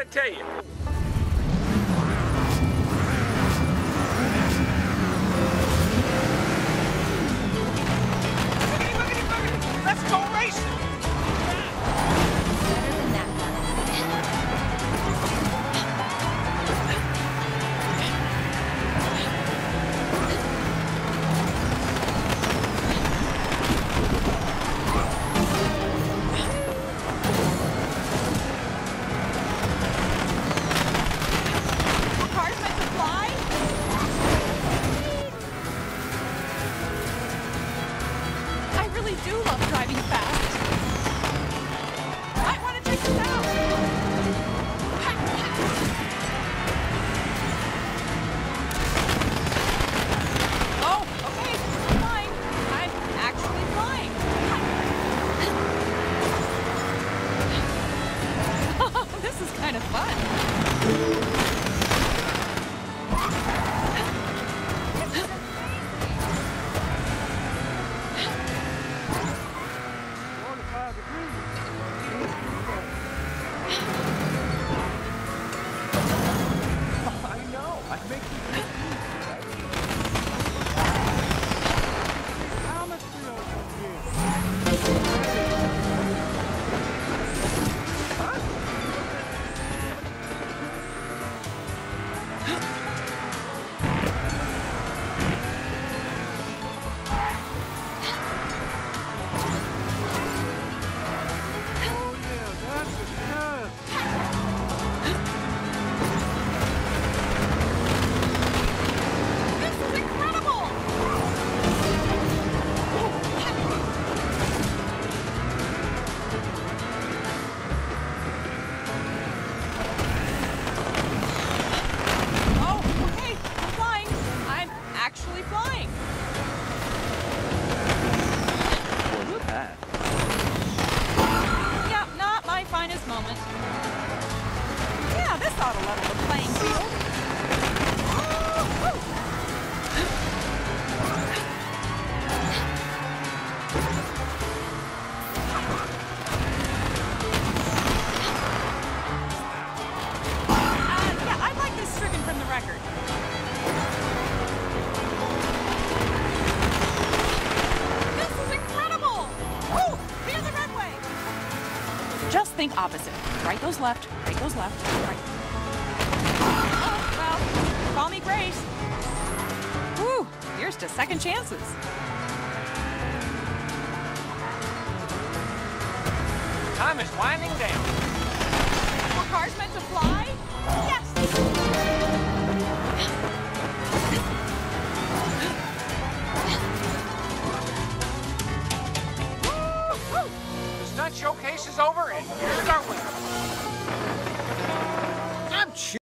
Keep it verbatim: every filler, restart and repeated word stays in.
tell you. Boogity, boogity, boogity. Let's go racing. Better than that. Think opposite. Right goes left, right goes left, right. Oh, well, call me Grace. Whew, here's to second chances. Time is winding down. Were cars meant to fly? Yes! Showcase is over, and here's our winner.